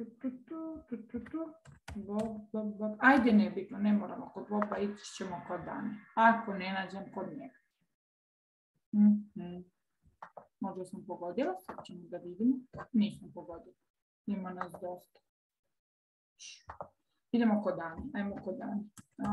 Bob. Ajde, nebitno, ne moramo kod Boba, ići ćemo kod Dane. Ako ne nađem kod njega. Možda sam pogodila, sad ćemo da vidimo. Nisam pogodila. Ima nas dosta. Idemo kod Dane. Ajmo kod Dane.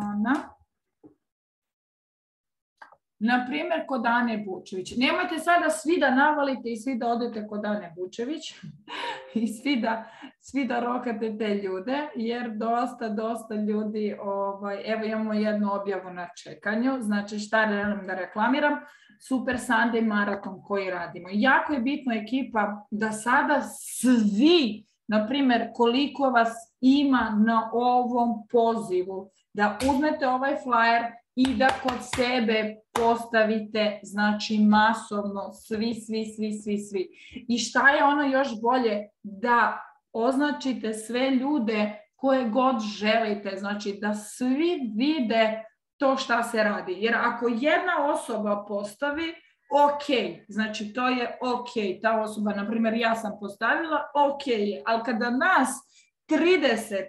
Na primjer, kod Ane Bučević. Nemojte sada svi da navalite i svi da odete kod Ane Bučević i svi da rokate te ljude, jer dosta ljudi, evo imamo jednu objavu na čekanju, znači šta želim da reklamiram, Super Sunday maraton koji radimo. Jako je bitno ekipa da sada svi, na primjer, koliko vas ima na ovom pozivu, da uzmete ovaj flyer i da kod sebe postavite, znači masovno, svi. I šta je ono još bolje? Da označite sve ljude koje god želite, znači da svi vide to šta se radi. Jer ako jedna osoba postavi, ok, znači to je ok, ta osoba, na primjer ja sam postavila, ok je, ali kada nas 30,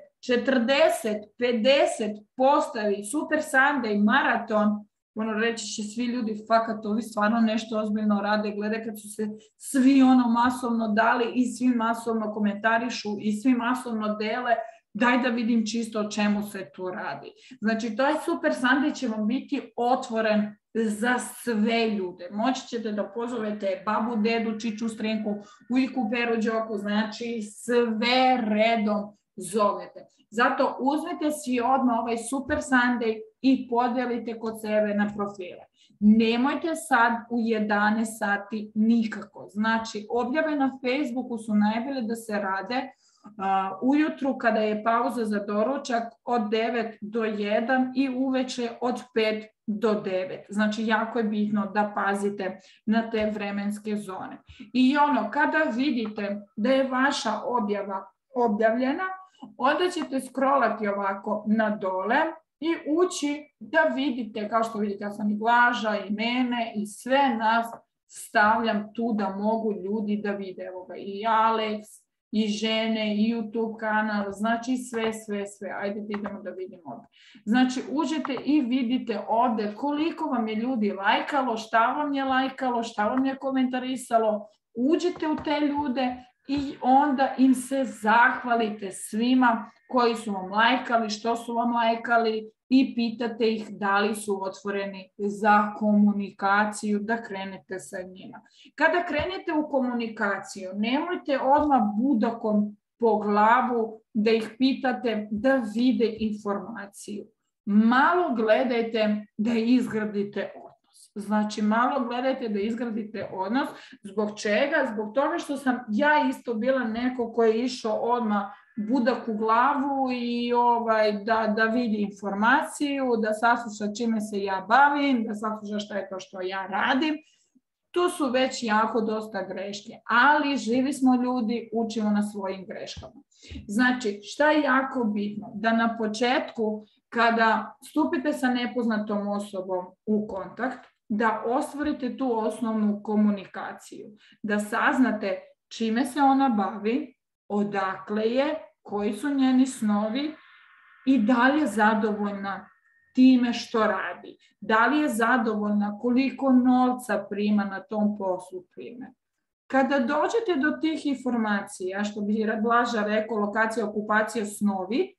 40, 50 postavi Super Sunday maraton, ono reći će svi ljudi, fakat ovi stvarno nešto ozbiljno rade, gledaj kad su se svi ono masovno dali i svi masovno komentarišu i svi masovno dele, daj da vidim čisto o čemu se tu radi. Znači, taj Super Sunday će vam biti otvoren za sve ljude. Moći ćete da pozovete babu, dedu, čiču, strinku, ujku, peru, đoku, znači sve redom zovete. Zato uzmite si odmah ovaj Super Sunday i podijelite kod sebe na profile. Nemojte sad u 11 sati nikako. Znači, objave na Facebooku su najbolje da se rade ujutru kada je pauza za doručak od 9 do 1 i uveče od 5 do 9. Znači, jako je bitno da pazite na te vremenske zone. I ono, kada vidite da je vaša objava objavljena, onda ćete scrollati ovako na dole i ući da vidite, kao što vidite, ja sam i Blaža, i mene, i sve nas stavljam tu da mogu ljudi da vide. Evo ga, i Alex, i žene, i YouTube kanal, znači sve. Ajde, idemo da vidimo ovdje. Znači, uđete i vidite ovdje koliko vam je ljudi lajkalo, šta vam je lajkalo, šta vam je komentarisalo. Uđete u te ljude i onda im se zahvalite svima koji su vam lajkali, što su vam lajkali i pitate ih da li su otvoreni za komunikaciju, da krenete sa njima. Kada krenete u komunikaciju, nemojte odmah budakom po glavu da ih pitate da vide informaciju. Malo gledajte da izgradite odnos. Znači, malo gledajte da izgradite odnos. Zbog čega? Zbog toga što sam ja isto bila neko koji je išao odmah budak u glavu i da vidi informaciju, da sasluša čime se ja bavim, da sasluša šta je to što ja radim. Tu su već jako dosta greške, ali živi smo ljudi, učimo na svojim greškama. Znači, šta je jako bitno? Da na početku, kada stupite sa nepoznatom osobom u kontakt, da ostvarite tu osnovnu komunikaciju, da saznate čime se ona bavi, odakle je, koji su njeni snovi i da li je zadovoljna time što radi. Da li je zadovoljna koliko novca prima na tom poslu prime. Kada dođete do tih informacija, što bi Blaža rekao, lokacija, okupacija, snovi,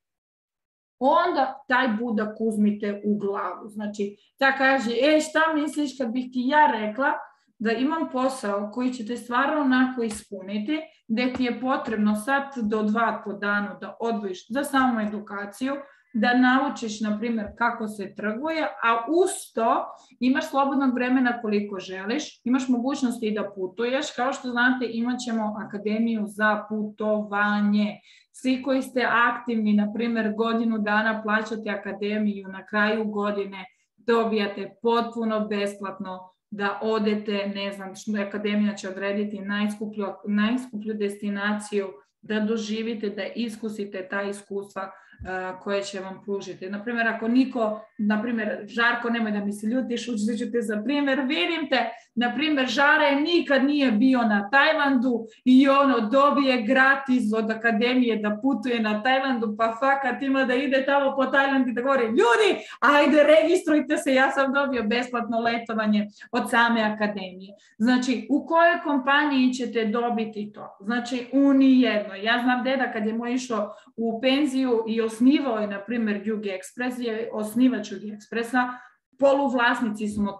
onda taj budak uzmite u glavu. Znači, ta kaže, šta misliš kad bih ti ja rekla da imam posao koji ćete stvarno onako ispuniti, gdje ti je potrebno sat do 2 po danu da odvojiš za samu edukaciju, da naučiš, na primjer, kako se trguje, a uz to imaš slobodnog vremena koliko želiš, imaš mogućnosti i da putuješ. Kao što znate, imat ćemo akademiju za putovanje. Svi koji ste aktivni, na primjer, godinu dana plaćate akademiju, na kraju godine dobijate potpuno besplatno da odete, ne znam, akademija će odrediti najskuplju destinaciju, da doživite, da iskusite ta iskustva koje će vam pružiti. Naprimjer, ako niko, naprimjer, Žarko, nemoj da mi se ljutiš, učit ću te za primjer, vidim te, naprimjer, Žare nikad nije bio na Tajlandu i dobije gratis od akademije da putuje na Tajlandu, pa fakat ima da ide tamo po Tajlandu i da govori, ljudi, ajde, registrujte se, ja sam dobio besplatno letovanje od same akademije. Znači, u kojoj kompaniji ćete dobiti to? Znači, u nijednoj. Ja znam deda kad je moj išao u penziju i osnivao je, na primjer, Jugi Express, je osnivač Jugi Expressa, poluvlasnici smo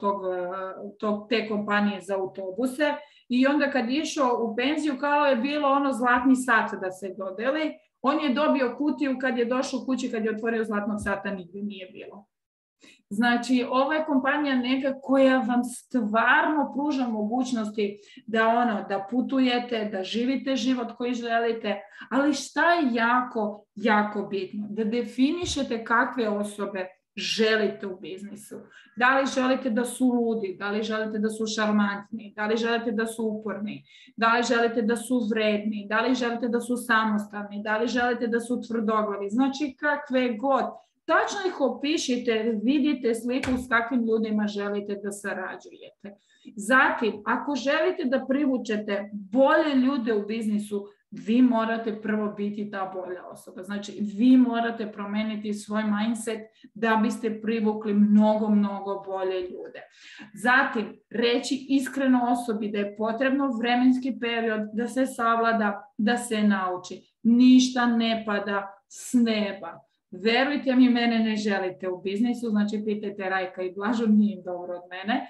te kompanije za autobuse i onda kad je išao u penziju, kao je bilo zlatni sat da se dodeli, on je dobio kutiju kad je došao kući, kad je otvorio zlatnog sata, nigdje nije bilo. Znači, ova je kompanija neka koja vam stvarno pruža mogućnosti da putujete, da živite život koji želite, ali šta je jako, jako bitno? Da definišete kakve osobe želite u biznisu. Da li želite da su ludi, da li želite da su šarmantni, da li želite da su uporni, da li želite da su vredni, da li želite da su samostalni, da li želite da su tvrdoglavi, znači kakve god. Tačno ih opišite, vidite sliku s kakvim ljudima želite da sarađujete. Zatim, ako želite da privučete bolje ljude u biznisu, vi morate prvo biti ta bolja osoba. Znači, vi morate promeniti svoj mindset da biste privukli mnogo bolje ljude. Zatim, reći iskreno osobi da je potrebno vremenski period da se savlada, da se nauči. Ništa ne pada s neba. Verujte mi, mene ne želite u biznisu, znači pitajte Rajka i Blažu, nije im dobro od mene.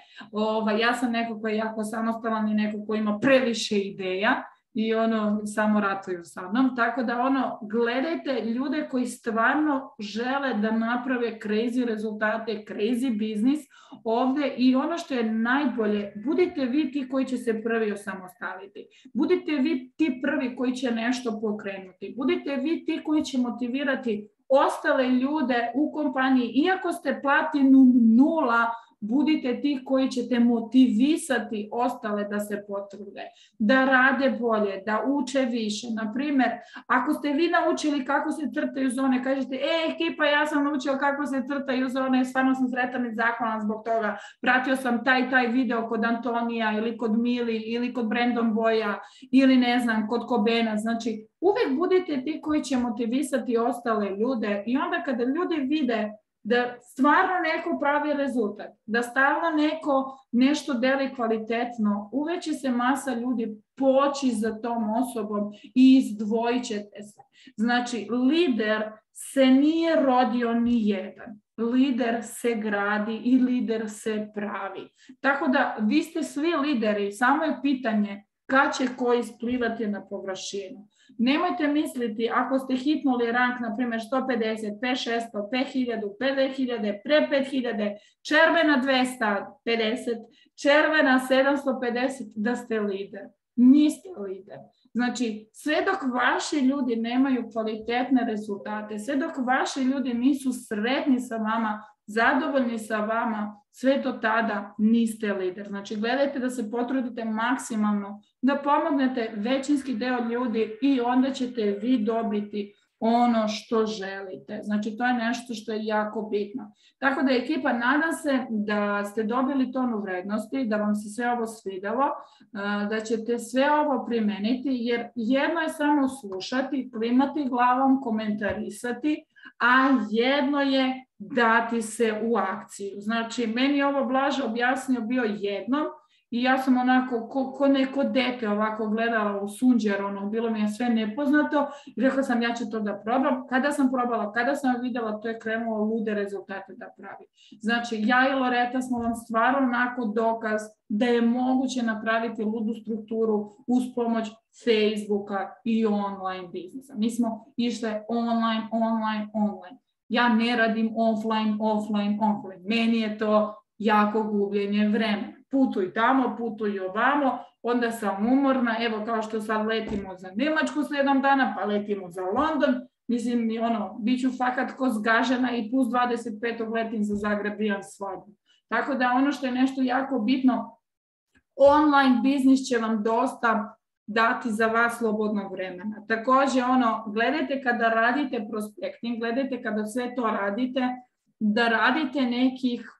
Ja sam neko koji je jako samostalan i neko koji ima previše ideja i samo ratuju sa mnom. Tako da gledajte ljude koji stvarno žele da naprave crazy rezultate, crazy biznis ovdje i ono što je najbolje, budite vi ti koji će se prvi osamostaliti. Budite vi ti prvi koji će nešto pokrenuti. Budite vi ti koji će motivirati ostale ljude u kompaniji, iako ste platinum 0, budite ti koji ćete motivisati ostale da se potrude, da rade bolje, da uče više. Naprimjer, ako ste vi naučili kako se crtaju zone, kažete, ekipa, ja sam naučio kako se crtaju zone, stvarno sam sretan i zahvalan zbog toga, pratio sam taj video kod Antonija ili kod Mili ili kod Brandon Boya ili ne znam, kod Kobena. Znači, uvijek budite ti koji će motivisati ostale ljude i onda kada ljudi vide da stvarno neko pravi rezultat, da stalno neko nešto deli kvalitetno, uvijek će se masa ljudi poći za tom osobom i izdvojit ćete se. Znači, lider se nije rodio ni jedan. Lider se gradi i lider se pravi. Tako da vi ste svi lideri, samo je pitanje kad će ko isplivati na površinu. Nemojte misliti, ako ste hitnuli rank, na primjer 150, P600, P1000, P2000, pre 5000, červena 250, červena 750, da ste lider. Niste lider. Znači, sve dok vaši ljudi nemaju kvalitetne rezultate, sve dok vaši ljudi nisu sretni sa vama, zadovoljni sa vama, sve do tada niste lider. Znači, gledajte da se potrudite maksimalno, da pomognete većinski deo ljudi i onda ćete vi dobiti ono što želite. Znači, to je nešto što je jako bitno. Tako da, ekipa, nadam se da ste dobili tonu vrednosti, da vam se sve ovo svidjelo, da ćete sve ovo primeniti, jer jedno je samo slušati, klimati glavom, komentarisati, a jedno je dati se u akciju. Znači, meni je ovo Blaža objasnio bio jednom i ja sam onako ko neko dete ovako gledala u sunđer, bilo mi je sve nepoznato i rekla sam ja ću to da probam. Kada sam probala, kada sam vidjela, to je krenulo lude rezultate da pravi. Znači, ja i Loreta smo vam stvarno onako dokaz da je moguće napraviti ludu strukturu uz pomoć Facebooka i online biznisa. Mi smo išle online. Ja ne radim offline. Meni je to jako gubljenje vremena. Putuj tamo, putuj ovamo, onda sam umorna, evo kao što sad letimo za Njemačku 7 dana, pa letimo za London, mislim, bit ću fakat ko zgažena i plus 25. letim za Zagreb, imam svadbu. Tako da ono što je nešto jako bitno, online biznis će vam dosta dati za vas slobodnog vremena. Također, gledajte kada radite prospecting, gledajte kada sve to radite, da radite nekih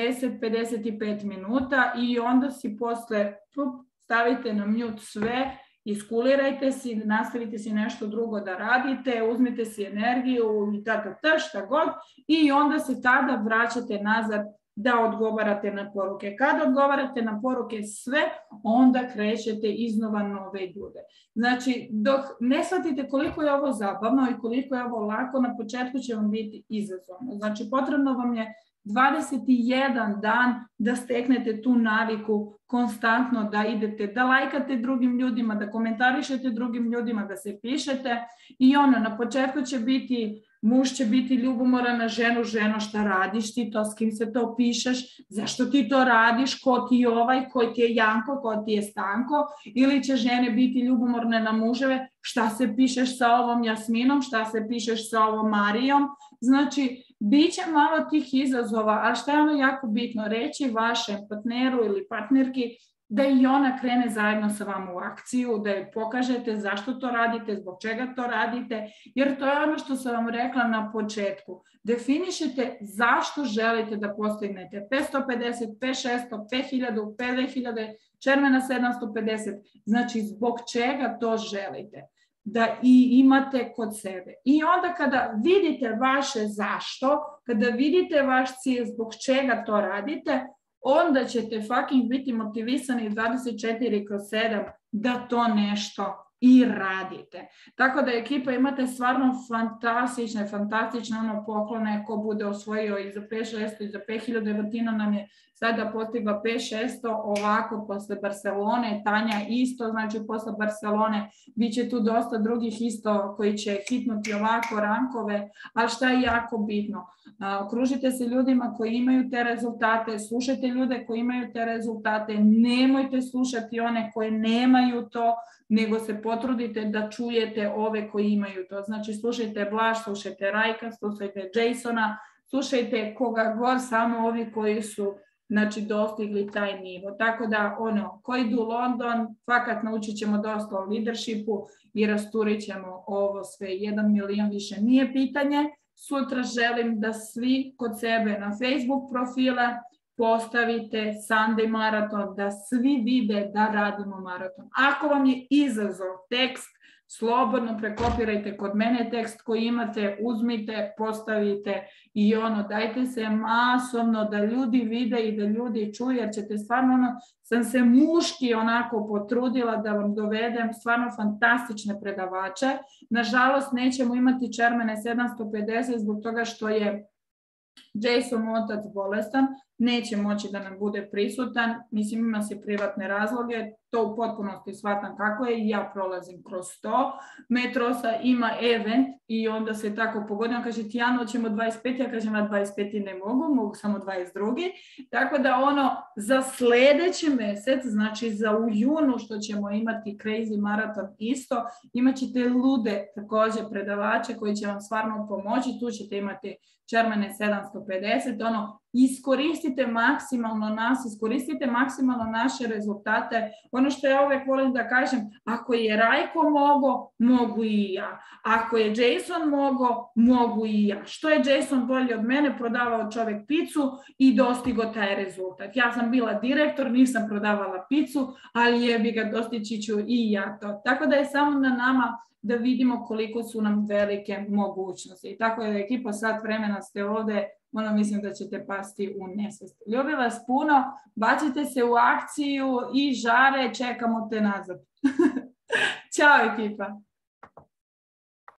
50-55 minuta i onda si posle stavite na mute sve, iskulirajte si, nastavite si nešto drugo da radite, uzmite si energiju i šta god i onda se tada vraćate nazad da odgovarate na poruke. Kada odgovarate na poruke sve, onda krećete iznova nove ljude. Znači, dok ne shvatite koliko je ovo zabavno i koliko je ovo lako, na početku će vam biti izazovno. Znači, potrebno vam je 21 dan da steknete tu naviku konstantno da idete, da lajkate drugim ljudima, da komentarišete drugim ljudima, da se pišete i na početku će biti, muž će biti ljubomoran na ženu, ženo šta radiš ti to, s kim se to pišeš, zašto ti to radiš, ko ti je ovaj, ko ti je Janko, ko ti je Stanko, ili će žene biti ljubomorne na muževe, šta se pišeš sa ovom Jasminom, šta se pišeš sa ovom Marijom, znači Biće malo tih izazova, ali šta je ono jako bitno? Reći vašem partneru ili partnerki da i ona krene zajedno sa vama u akciju, da joj pokažete zašto to radite, zbog čega to radite, jer to je ono što sam vam rekla na početku. Definišite zašto želite da postignete 550, 5600, 5000, 5000, červena 750, znači zbog čega to želite da i imate kod sebe. I onda kada vidite vaše zašto, kada vidite vaš cilj zbog čega to radite, onda ćete fucking biti motivisani 24/7 da to nešto i radite. Tako da ekipa imate stvarno fantastične poklone ko bude osvojio i za 5600 i za 5000. Martina nam je sada postigla 5600 ovako posle Barcelone, Tanja isto, znači posle Barcelone bit će tu dosta drugih isto koji će hitnuti ovako rankove, ali šta je jako bitno? Okružite se ljudima koji imaju te rezultate, slušajte ljude koji imaju te rezultate, nemojte slušati one koji nemaju to, nego se potrudite da čujete ove koji imaju to. Znači slušajte Blaž, slušajte Rajka, slušajte Jasona, slušajte koga god, samo ovi koji su dostigli taj nivo. Tako da ko idu u London, fakat naučit ćemo dosta o leadershipu i rasturit ćemo ovo sve. 1 milion više nije pitanje. Sutra želim da svi kod sebe na Facebook profile postavite Sunday maraton, da svi vide da radimo maraton. Ako vam je izazov tekst, slobodno prekopirajte kod mene tekst koji imate, uzmite, postavite i dajte se masovno da ljudi vide i da ljudi čuju, jer ćete stvarno, sam se muški onako potrudila da vam dovedem stvarno fantastične predavače. Nažalost, nećemo imati červene 750 zbog toga što je Jason otac bolestan, neće moći da nam bude prisutan, mislim ima se privatne razloge, to u potpunosti shvatam kako je i ja prolazim kroz to. Metrosa ima event i onda se tako pogodio, kaže Tijano ćemo 25, ja kažem na 25 ne mogu samo 22. Tako da za sljedeći mjesec, znači za u junu što ćemo imati Crazy Marathon isto, imat ćete lude također predavače koji će vam stvarno pomoći, tu ćete imati červene 750, iskoristite maksimalno nas, iskoristite maksimalno naše rezultate. Ono što ja uvijek volim da kažem, ako je Rajko mogao, mogu i ja. Ako je Jason mogao, mogu i ja. Što je Jason bolji od mene, prodavao čovjek picu i dostigo taj rezultat. Ja sam bila direktor, nisam prodavala picu, ali jebi ga, dostići ću i ja to. Tako da je samo na nama da vidimo koliko su nam velike mogućnosti. I tako je ekipa, sat vremena ste ovdje, mislim da ćete pasti u nesvijest. Ljubim vas puno, bacite se u akciju i žare, čekamo te nazad. Ćao ekipa!